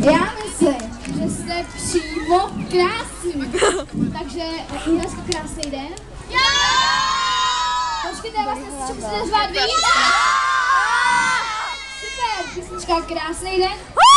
Já myslím, že jste přímo krásný. Takže Jiřaska, krásný den. Jo! Počkejte, vlastně si musíte řvát víc. Super, písnička Krásný den.